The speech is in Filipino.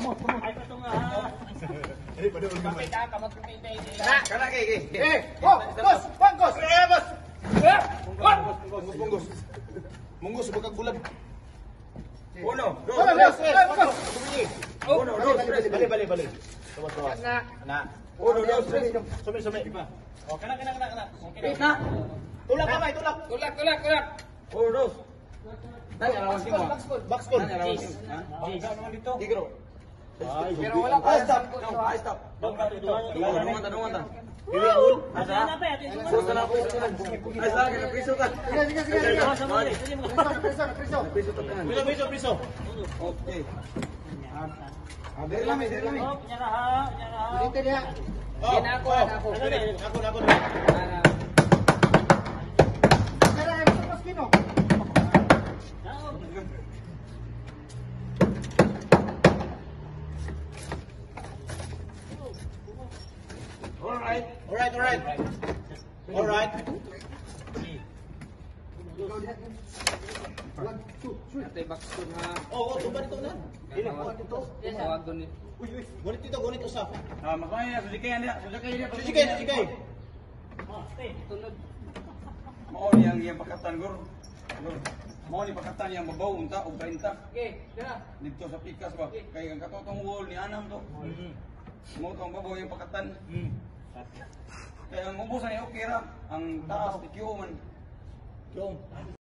Ay pato nga. Eh, pada ulit naman. Kapita ka magpumipay. Kana kay. Boss! Bangkos! Boss! Munggos. Munggos bakag bulag. Uno, dos, Boss! Bangkos! Uno, dos, tres. Bali. Tuwas. Na. Uno, dos, tres. Sumi. Oh, kana. Wait na. Tulak kamay, tulak. Tulak. Uno, dos. Tanya lawan simo. Backspin. Tanya lawan simo. Bangga naman dito. Tigro. Pero wala pa. Stop. Bangga dito. Dungan ta. Asa na pa atin sumunod. Susta na po. Ay, sa akin, piso ka. Sige. Piso. Piso. Okay. Dere lami. Oh, nyaraha. Dito niya. Ako. Ako. Tara, mas kino. All right. Ate bakso na. Oh, tuban ito na. Tawag doon ni. Gunit usap. Makanya susikay dia. Sige. Tunod. Mao ni ang iyang pakatan gor. Mao ni pakatan yang mabaw unta og 30 Okay, dira. dito sa pikas ba. Kay ang katotong wall ni anam to. Mo tong babaw yung pakatan. Kaya ang ubusan ni okay ra. Ang taas ni Kyo man. Yung.